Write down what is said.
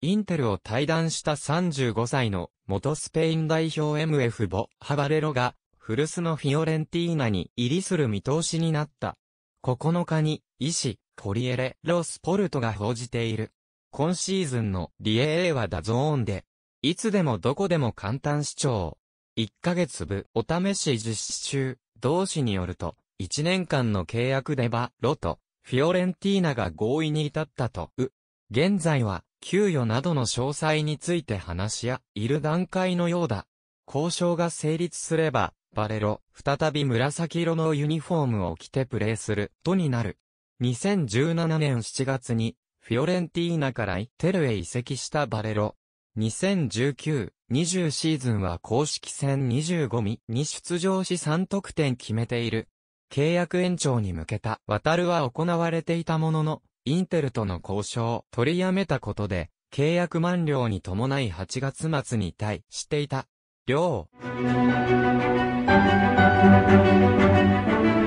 インテルを退団した35歳の元スペイン代表 MF ボハバレロが古巣のフィオレンティーナに入りする見通しになった。9日に、医師、コリエレ・ロ・スポルトが報じている。今シーズンのリエーはダゾーンで、いつでもどこでも簡単視聴。1ヶ月分お試し実施中、同誌によると、1年間の契約でロとフィオレンティーナが合意に至ったと。現在は、給与などの詳細について話し合いる段階のようだ。交渉が成立すれば、バレロ、再び紫色のユニフォームを着てプレーするとになる。2017年7月に、フィオレンティーナからインテルへ移籍したバレロ。2019-20シーズンは公式戦25に出場し3得点決めている。契約延長に向けた渡るは行われていたものの、インテルとの交渉を取りやめたことで、契約満了に伴い8月末に退していた。両